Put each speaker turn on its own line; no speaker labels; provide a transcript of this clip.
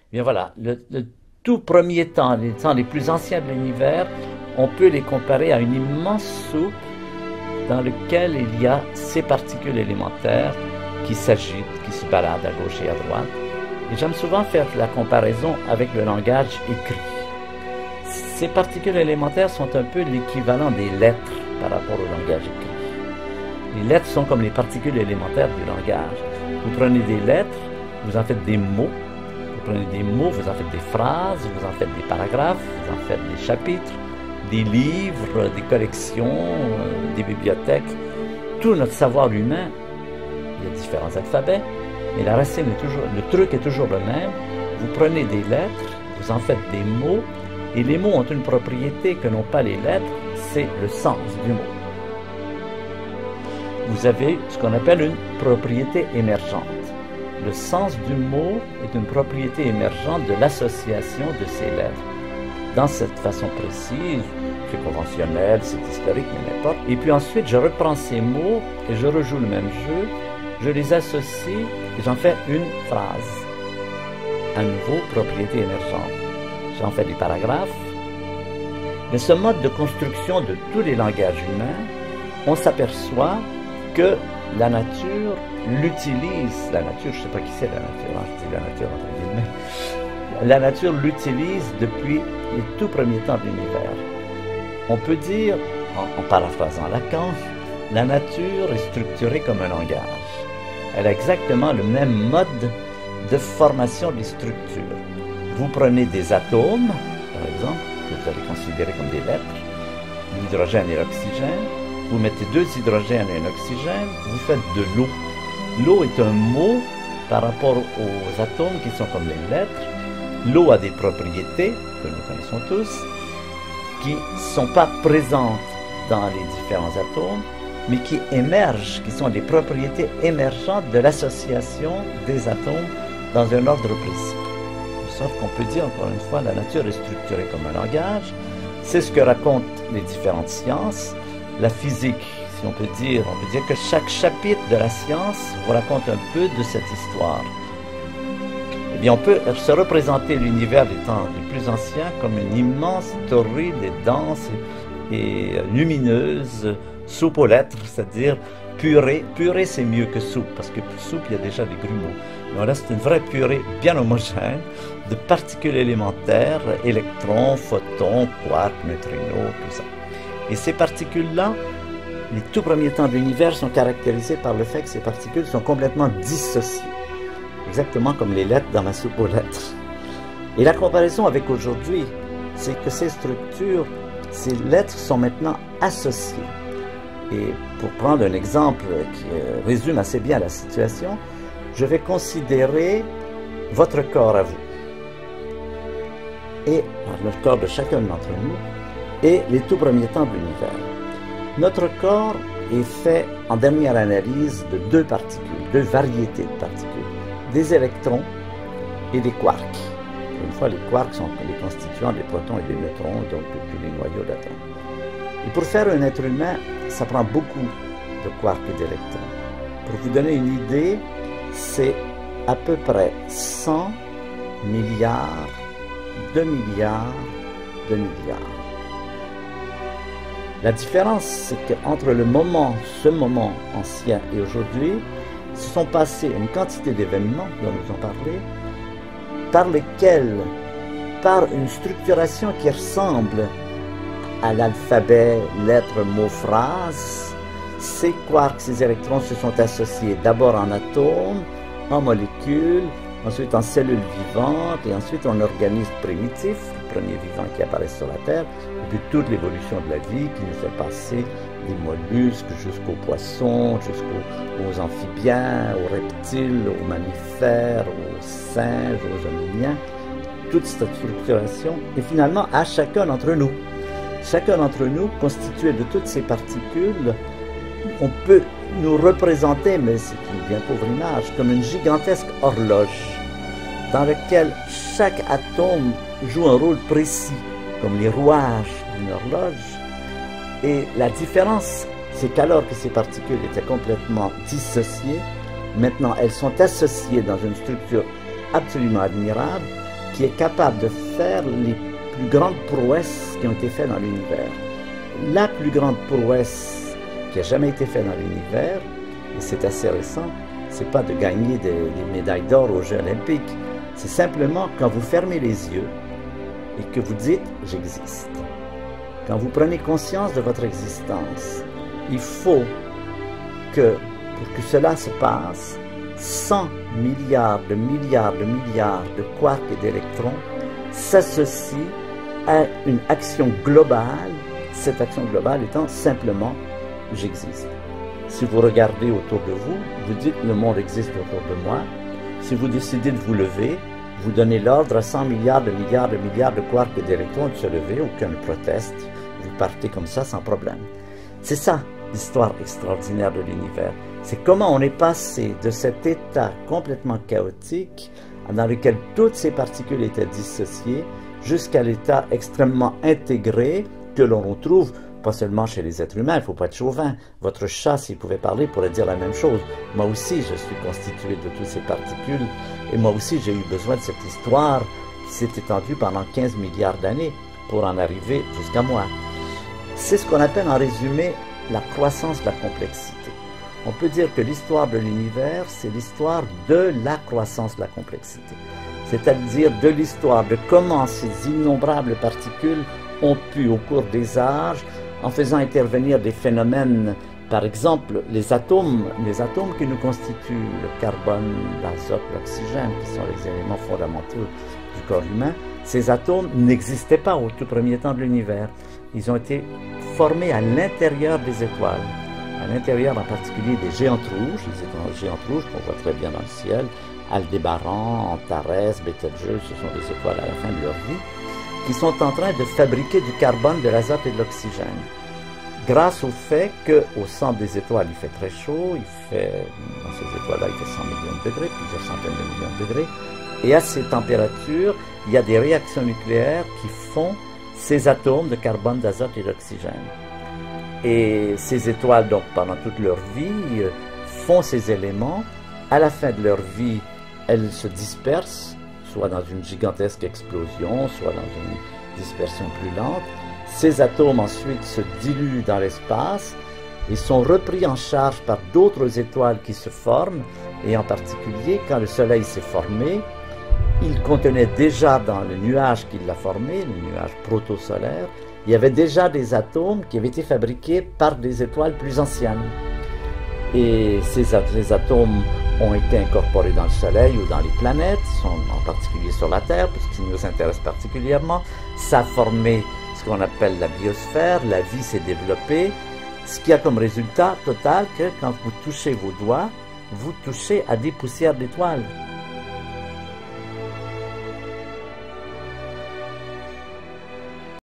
Bien voilà, le tout premier temps, les temps les plus anciens de l'univers, on peut les comparer à une immense soupe dans laquelle il y a ces particules élémentaires qui s'agitent, qui se baladent à gauche et à droite. Et j'aime souvent faire la comparaison avec le langage écrit. Ces particules élémentaires sont un peu l'équivalent des lettres par rapport au langage écrit. Les lettres sont comme les particules élémentaires du langage. Vous prenez des lettres, vous en faites des mots. Vous prenez des mots, vous en faites des phrases, vous en faites des paragraphes, vous en faites des chapitres, des livres, des collections, des bibliothèques. Tout notre savoir humain, il y a différents alphabets, mais la racine est toujours, le truc est toujours le même. Vous prenez des lettres, vous en faites des mots, et les mots ont une propriété que n'ont pas les lettres, c'est le sens du mot. Vous avez ce qu'on appelle une propriété émergente. Le sens du mot est une propriété émergente de l'association de ces lettres. Dans cette façon précise, c'est conventionnel, c'est historique, mais n'importe. Et puis ensuite, je reprends ces mots et je rejoue le même jeu. Je les associe et j'en fais une phrase. À nouveau, propriété émergente. J'en fais des paragraphes. Mais ce mode de construction de tous les langages humains, on s'aperçoit que la nature l'utilise. La nature, je ne sais pas qui c'est la nature, hein, je dis la nature entre guillemets. La nature l'utilise depuis les tout premiers temps de l'univers. On peut dire, en paraphrasant Lacan, la nature est structurée comme un langage. Elle a exactement le même mode de formation des structures. Vous prenez des atomes, par exemple, que vous allez considérer comme des lettres, l'hydrogène et l'oxygène, vous mettez deux hydrogènes et un oxygène, vous faites de l'eau. L'eau est un mot par rapport aux atomes qui sont comme les lettres. L'eau a des propriétés, que nous connaissons tous, qui ne sont pas présentes dans les différents atomes, mais qui émergent, qui sont des propriétés émergentes de l'association des atomes dans un ordre précis. Sauf qu'on peut dire, encore une fois, la nature est structurée comme un langage. C'est ce que racontent les différentes sciences. La physique, si on peut dire que chaque chapitre de la science vous raconte un peu de cette histoire. Eh bien, on peut se représenter l'univers des temps les plus anciens comme une immense torride et dense et lumineuse soupe aux lettres, c'est-à-dire purée. Purée, c'est mieux que soupe, parce que soupe, il y a déjà des grumeaux. Mais là, c'est une vraie purée bien homogène de particules élémentaires, électrons, photons, quarks, neutrinos, tout ça. Et ces particules-là, les tout premiers temps de l'univers sont caractérisés par le fait que ces particules sont complètement dissociées. Exactement comme les lettres dans ma soupe aux lettres. Et la comparaison avec aujourd'hui, c'est que ces structures, ces lettres sont maintenant associées. Et pour prendre un exemple qui résume assez bien la situation, je vais considérer votre corps à vous et le corps de chacun d'entre nous et les tout premiers temps de l'univers. Notre corps est fait en dernière analyse de deux particules, deux variétés de particules, des électrons et des quarks. Une fois, les quarks sont les constituants des protons et des neutrons, donc depuis les noyaux d'atomes. Et pour faire un être humain, ça prend beaucoup de quarks et d'électrons. Pour vous donner une idée, c'est à peu près 100 milliards de milliards de milliards. La différence, c'est qu'entre ce moment ancien et aujourd'hui, se sont passés une quantité d'événements dont nous avons parlé, par lesquels, par une structuration qui ressemble à l'alphabet, lettres, mots, phrases, ces quarks, ces électrons se sont associés d'abord en atomes, en molécules, ensuite en cellules vivantes et ensuite en organismes primitifs, les premiers vivants qui apparaissent sur la Terre, et puis toute l'évolution de la vie qui nous fait passer des mollusques jusqu'aux poissons, jusqu'aux amphibiens, aux reptiles, aux mammifères, aux singes, aux hominiens, toute cette structuration, et finalement à chacun d'entre nous. Chacun d'entre nous, constitué de toutes ces particules, on peut nous représenter, mais c'est une bien pauvre image, comme une gigantesque horloge dans laquelle chaque atome joue un rôle précis, comme les rouages d'une horloge. Et la différence, c'est qu'alors que ces particules étaient complètement dissociées, maintenant elles sont associées dans une structure absolument admirable, qui est capable de faire les plus grandes prouesses qui ont été faites dans l'univers. La plus grande prouesse qui a jamais été faite dans l'univers, et c'est assez récent, c'est pas de gagner des médailles d'or aux Jeux olympiques, c'est simplement quand vous fermez les yeux et que vous dites « j'existe ». Quand vous prenez conscience de votre existence, il faut que, pour que cela se passe, 100 milliards de quarks et d'électrons s'associent à une action globale, cette action globale étant simplement « j'existe ». Si vous regardez autour de vous, vous dites « le monde existe autour de moi ». Si vous décidez de vous lever, vous donnez l'ordre à 100 milliards de quarks et d'électrons de se lever, aucun ne proteste, vous partez comme ça sans problème. C'est ça l'histoire extraordinaire de l'univers. C'est comment on est passé de cet état complètement chaotique dans lequel toutes ces particules étaient dissociées jusqu'à l'état extrêmement intégré que l'on retrouve pas seulement chez les êtres humains, il ne faut pas être chauvin. Votre chat, s'il pouvait parler, pourrait dire la même chose. Moi aussi, je suis constitué de toutes ces particules et moi aussi, j'ai eu besoin de cette histoire qui s'est étendue pendant 15 milliards d'années pour en arriver jusqu'à moi. C'est ce qu'on appelle en résumé la croissance de la complexité. On peut dire que l'histoire de l'univers, c'est l'histoire de la croissance de la complexité. C'est-à-dire de l'histoire de comment ces innombrables particules ont pu, au cours des âges, en faisant intervenir des phénomènes, par exemple les atomes qui nous constituent, le carbone, l'azote, l'oxygène, qui sont les éléments fondamentaux du corps humain, ces atomes n'existaient pas au tout premier temps de l'univers. Ils ont été formés à l'intérieur des étoiles, à l'intérieur en particulier des géantes rouges, les géantes rouges qu'on voit très bien dans le ciel, Aldébaran, Antares, Betelgeuse, ce sont des étoiles à la fin de leur vie, qui sont en train de fabriquer du carbone, de l'azote et de l'oxygène. Grâce au fait qu'au centre des étoiles, il fait très chaud, dans ces étoiles-là, il fait 100 millions de degrés, plusieurs centaines de millions de degrés, et à ces températures, il y a des réactions nucléaires qui font ces atomes de carbone, d'azote et d'oxygène. Et ces étoiles, donc, pendant toute leur vie, font ces éléments. À la fin de leur vie, elles se dispersent, soit dans une gigantesque explosion, soit dans une dispersion plus lente. Ces atomes ensuite se diluent dans l'espace et sont repris en charge par d'autres étoiles qui se forment, et en particulier, quand le Soleil s'est formé, il contenait déjà dans le nuage qui l'a formé, le nuage protosolaire, il y avait déjà des atomes qui avaient été fabriqués par des étoiles plus anciennes. Et ces atomes ont été incorporés dans le Soleil ou dans les planètes, en particulier sur la Terre, parce que ce qui nous intéresse particulièrement. Ça a formé ce qu'on appelle la biosphère, la vie s'est développée, ce qui a comme résultat total que quand vous touchez vos doigts, vous touchez à des poussières d'étoiles.